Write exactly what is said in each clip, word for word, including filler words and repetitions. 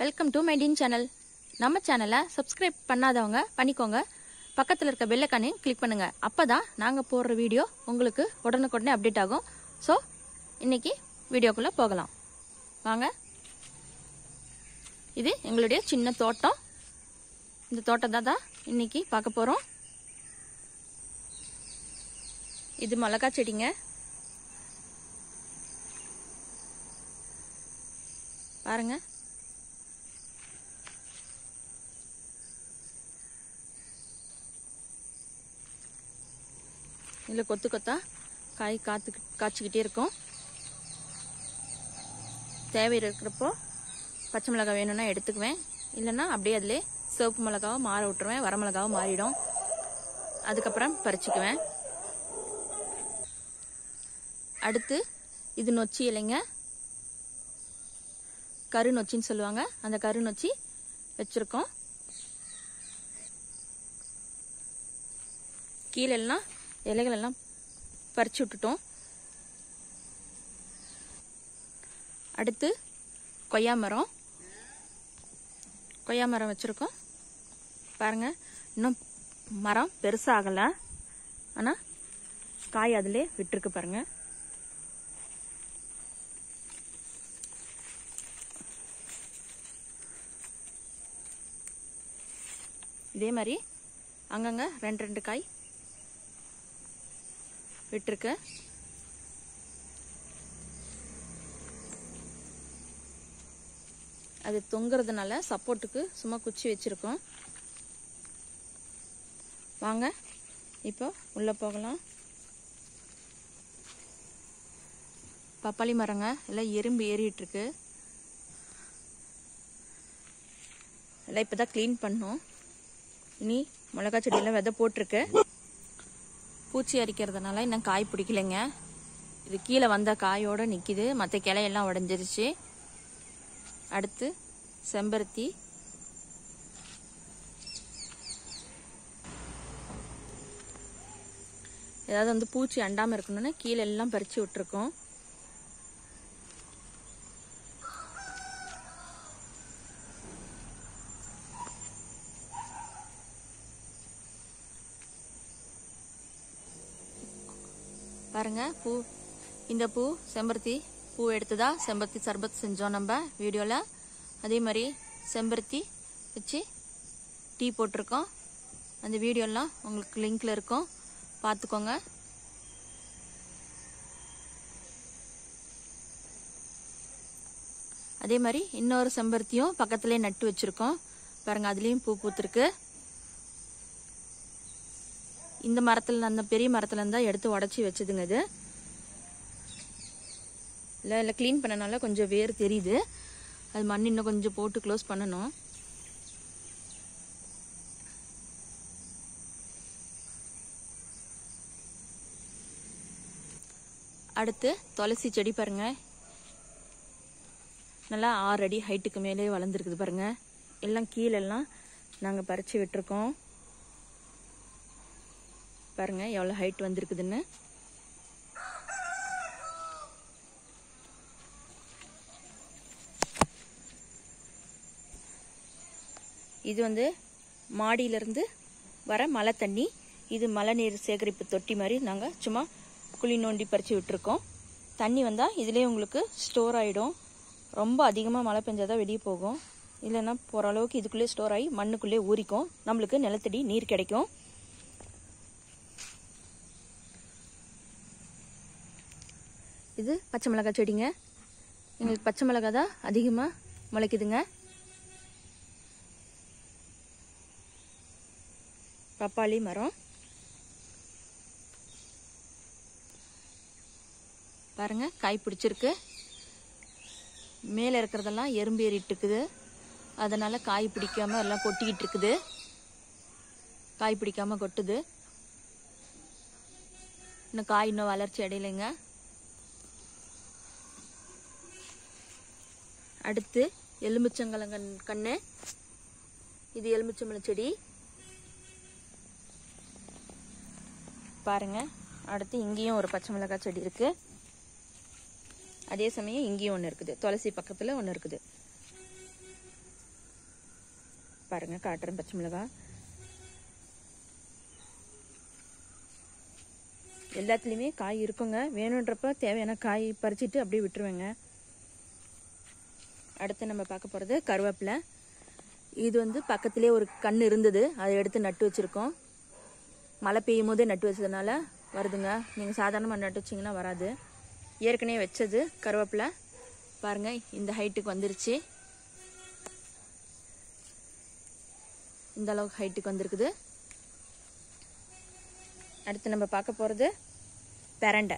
Welcome to my teen channel. நம்ம சேனலை subscribe பண்ணாதவங்க பண்ணிக்கோங்க. பக்கத்தில் இருக்க பெல் ஐகானையும் கிளிக் பண்ணுங்க. அப்பதான் நாங்கள் போடுற வீடியோ உங்களுக்கு உடனுக்குடனே அப்டேட் ஆகும். ஸோ இன்னைக்கு வீடியோக்குள்ளே போகலாம் வாங்க. இது எங்களுடைய சின்ன தோட்டம். இந்த தோட்டத்தை தான் இன்னைக்கு பார்க்க போகிறோம். இது மிளகா செடிங்க. பாருங்க, இதில் கொத்து கொத்தா காய் காத்து காய்ச்சிக்கிட்டே இருக்கும். தேவை இருக்கிறப்போ பச்சை மிளகாய் வேணும்னா எடுத்துக்குவேன், இல்லைன்னா அப்படியே அதிலே சிவப்பு மிளகாவை மாற விட்டுருவேன். வர மிளகாவை மாறிடும், அதுக்கப்புறம் பறிச்சுக்குவேன். அடுத்து இது நொச்சி இலைங்க, கரு நொச்சின்னு சொல்லுவாங்க. அந்த கரு நொச்சி வச்சிருக்கோம். கீழெல்லாம் இலைகள் எல்லாம் பறிச்சு விட்டுட்டோம். அடுத்து கொய்யா மரம் கொய்யா மரம் வச்சிருக்கோம். பாருங்க, இன்னும் மரம் பெருசாகல, ஆனா காய் அதிலே விட்டுருக்கு பாருங்க. இதே மாதிரி அங்கங்க ரெண்டு ரெண்டு காய் விட்டுருக்கு. அது தொங்குறதுனால சப்போர்ட்டுக்கு சும்மா குச்சி வச்சிருக்கோம். வாங்க இப்போ உள்ள போகலாம். பப்பாளி மரங்க எல்லாம் எறும்பு ஏறிட்டு இருக்கு. எல்லாம் இப்பதான் கிளீன் பண்ணோம். இனி மிளகா செடியெல்லாம் விதை போட்டிருக்கு. பூச்சி அரிக்கிறதுனால இன்னும் காய் பிடிக்கலைங்க. இது கீழே வந்த காயோட நிக்குது, மற்ற கிளையெல்லாம் உடஞ்சிருச்சு. அடுத்து செம்பருத்தி, ஏதாவது வந்து பூச்சி அண்டாம இருக்கணும்னு கீழே எல்லாம் பறிச்சு விட்டுருக்கோம். பாருங்க, பூ இந்த பூ செம்பருத்தி பூ எடுத்துதா செம்பருத்தி சர்பத் செஞ்சோம் நம்ம வீடியோல. அதே மாதிரி செம்பருத்தி வச்சு டீ போட்டிருக்கோம். அந்த வீடியோலாம் உங்களுக்கு லிங்க்ல இருக்கும், பார்த்துக்கோங்க. அதே மாதிரி இன்னொரு செம்பருத்தியும் பக்கத்திலே நட்டு வச்சிருக்கோம். பாருங்க, அதுலயும் பூ பூத்திருக்கு. இந்த மரத்துல, அந்த பெரிய மரத்துல இருந்தா எடுத்து உடச்சி வச்சதுங்க. இது இல்லை இல்லை கிளீன் பண்ணனால கொஞ்சம் வேர் தெரியுது. அது மண் இன்னும் கொஞ்சம் போட்டு க்ளோஸ் பண்ணணும். அடுத்து துளசி செடி பாருங்க, நல்லா ஆறு அடி ஹைட்டுக்கு மேலே வளர்ந்துருக்குது பாருங்க. எல்லாம் கீழெல்லாம் நாங்கள் பறிச்சு விட்டுருக்கோம். பாருங்க எவ்வளவு ஹைட் வந்திருக்குதுன்னு. இது வந்து மாடியிலிருந்து வர மழை தண்ணி. இது மழை நீர் சேகரிப்பு தொட்டி மாதிரி நாங்கள் சும்மா குழி நோண்டி பறிச்சு விட்டுருக்கோம். தண்ணி வந்தால் இதுலேயே உங்களுக்கு ஸ்டோர் ஆகிடும். ரொம்ப அதிகமாக மழை பெஞ்சாதான் வெளியே போகும், இல்லைன்னா போகிற அளவுக்கு இதுக்குள்ளே ஸ்டோர் ஆகி மண்ணுக்குள்ளே ஊறிக்கும். நம்மளுக்கு நிலத்தடி நீர் கிடைக்கும். இது பச்சை மிளகாய் செடிங்க. எங்களுக்கு பச்சை மிளகாய் தான் அதிகமாக முளைக்குதுங்க. பப்பாளி மரம் பாருங்க, காய் பிடிச்சிருக்கு. மேலே இருக்கிறதெல்லாம் எறும்பு ஏறிட்டு இருக்குது, அதனால காய் பிடிக்காம எல்லாம் கொட்டிக்கிட்டு இருக்குது. காய் பிடிக்காம கொட்டுது. இன்னும் காய் இன்னும் வளர்ச்சி அடையலைங்க. அடுத்து எலுமிச்சங்கலங்கன் கண்ணு. இது எலுமிச்சம்பழம் செடி பாருங்க. அடுத்து இங்கேயும் ஒரு பச்சை மிளகாய் செடி இருக்கு. அதே சமயம் இங்கேயும் ஒன்று இருக்குது, துளசி பக்கத்தில் ஒன்று இருக்குது. பாருங்க காட்டுறேன். பச்சை மிளகாய் எல்லாத்துலேயுமே காய் இருக்குங்க. வேணுன்றப்ப தேவையான காய் பறிச்சுட்டு அப்படியே விட்டுருவேங்க. அடுத்து நம்ம பார்க்க போகிறது கருவேப்பிலை. இது வந்து பக்கத்திலே ஒரு கண் இருந்தது, அதை எடுத்து நட்டு வச்சுருக்கோம். மழை பெய்யும் போதே நட்டு வச்சதுனால வருதுங்க. நீங்கள் சாதாரணமாக நட்டு வச்சிங்கன்னா வராது. ஏற்கனவே வச்சது கருவேப்பிலை பாருங்கள், இந்த ஹைட்டுக்கு வந்துருச்சு. இந்த அளவுக்கு ஹைட்டுக்கு வந்திருக்குது. அடுத்து நம்ம பார்க்க போகிறது பெரண்டை.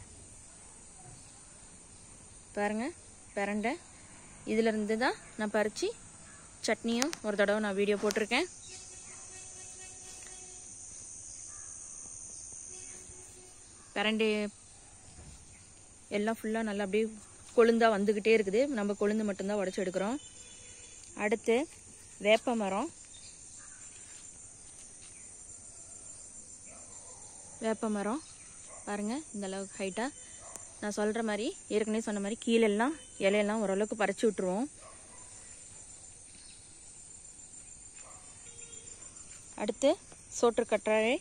பாருங்க பெரண்டை, இதிலிருந்து தான் நான் பறித்து சட்னியும் ஒரு தடவை நான் வீடியோ போட்டிருக்கேன். பெரண்டை எல்லாம் ஃபுல்லாக நல்லா அப்படியே கொழுந்தா வந்துக்கிட்டே இருக்குது. நம்ம கொழுந்து மட்டும்தான் உடச்சி எடுக்கிறோம். அடுத்து வேப்ப மரம். வேப்ப மரம் பாருங்கள் இந்த அளவுக்கு ஹைட்டாக. நான் சொல்கிற மாதிரி ஏற்கனவே சொன்ன மாதிரி கீழெல்லாம் இலையெல்லாம் ஓரளவுக்கு பறிச்சு விட்டுருவோம். அடுத்து சோற்றுக்கற்றாழை.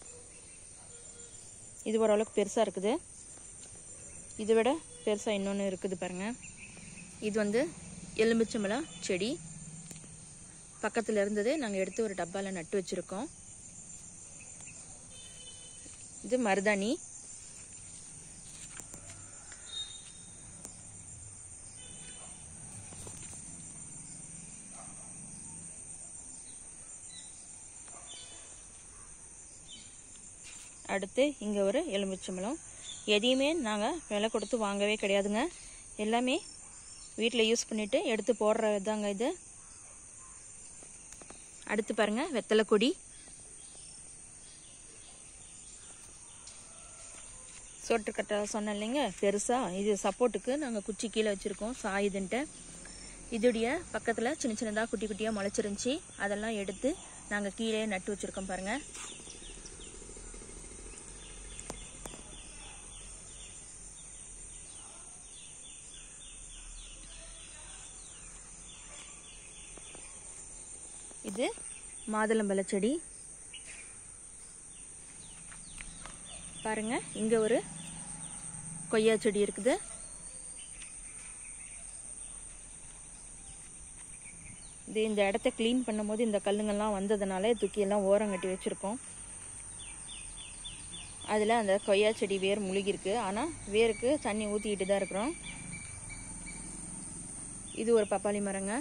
இது ஓரளவுக்கு பெருசாக இருக்குது. இதை விட பெருசாக இன்னொன்று இருக்குது பாருங்கள். இது வந்து எலுமிச்சம்பழம் செடி. பக்கத்தில் இருந்தது, நாங்கள் எடுத்து ஒரு டப்பாவில் நட்டு வச்சுருக்கோம். இது மருதாணி. அடுத்து இங்கே ஒரு எலுமிச்சம்பழம். எதையுமே நாங்கள் விலை கொடுத்து வாங்கவே கிடையாதுங்க. எல்லாமே வீட்டில் யூஸ் பண்ணிவிட்டு எடுத்து போடுறதாங்க இது. அடுத்து பாருங்கள் வெத்தலை கொடி. சோற்றுக்கட்டை சொன்னேன் இல்லைங்க பெருசாக, இது சப்போர்ட்டுக்கு நாங்கள் குச்சி கீழே வச்சுருக்கோம் சாயுதுன்ட்டு. இதுடைய பக்கத்தில் சின்ன சின்னதாக குட்டி குட்டியாக முளைச்சிருந்துச்சி, அதெல்லாம் எடுத்து நாங்கள் கீழே நட்டு வச்சுருக்கோம் பாருங்கள். இது மாதுளம்பழ செடி பாருங்க. இங்கே ஒரு கொய்யா செடி இருக்குது. இது இந்த இடத்த க்ளீன் பண்ணும்போது இந்த கல்லுங்கள்லாம் வந்ததுனால தூக்கியெல்லாம் ஓரம் கட்டி வச்சுருக்கோம். அதில் அந்த கொய்யா செடி வேர் முழுகிருக்கு. ஆனால் வேருக்கு தண்ணி ஊற்றிக்கிட்டு தான் இருக்கிறோம். இது ஒரு பப்பாளி மரங்க.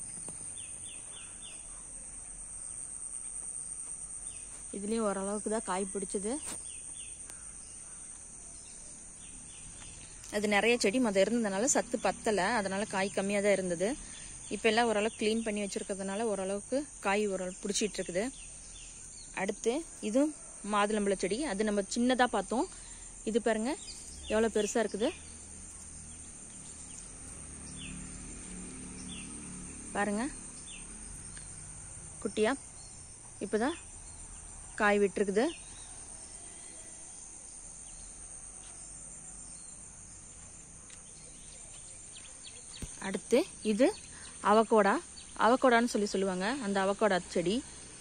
இதுலேயும் ஓரளவுக்கு தான் காய் பிடிச்சது. அது நிறைய செடி மொதல் இருந்ததுனால சத்து பத்தலை, அதனால் காய் கம்மியாக தான் இருந்தது. இப்போ எல்லாம் ஓரளவுக்கு க்ளீன் பண்ணி வச்சுருக்கிறதுனால ஓரளவுக்கு காய் ஓரளவு பிடிச்சிட்டு இருக்குது. அடுத்து இதுவும் மாதுளம்பழ செடி. அது நம்ம சின்னதாக பார்த்தோம். இது பாருங்கள் எவ்வளோ பெருசாக இருக்குது பாருங்கள். குட்டியாக இப்போ தான் காய் விட்டுருக்குது. அடுத்து இது அவகோடா. அவகோடான்னு சொல்லி சொல்லுவாங்க அந்த அவகோடா செடி.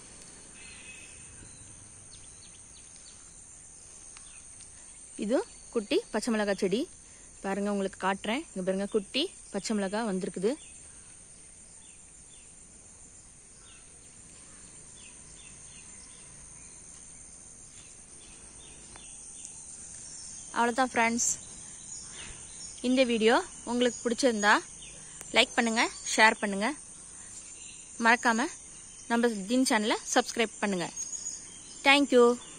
இது குட்டி பச்சை மிளகாய் செடி பாருங்க, உங்களுக்கு காட்டுறேன். இங்க பாருங்க குட்டி பச்சை மிளகாய் வந்திருக்குது. அவ்வளோதான் ஃப்ரெண்ட்ஸ். இந்த வீடியோ உங்களுக்கு பிடிச்சிருந்தா லைக் பண்ணுங்கள், ஷேர் பண்ணுங்கள். மறக்காமல் நம்ம தின் சேனலை சப்ஸ்கிரைப் பண்ணுங்கள். தேங்க்யூ.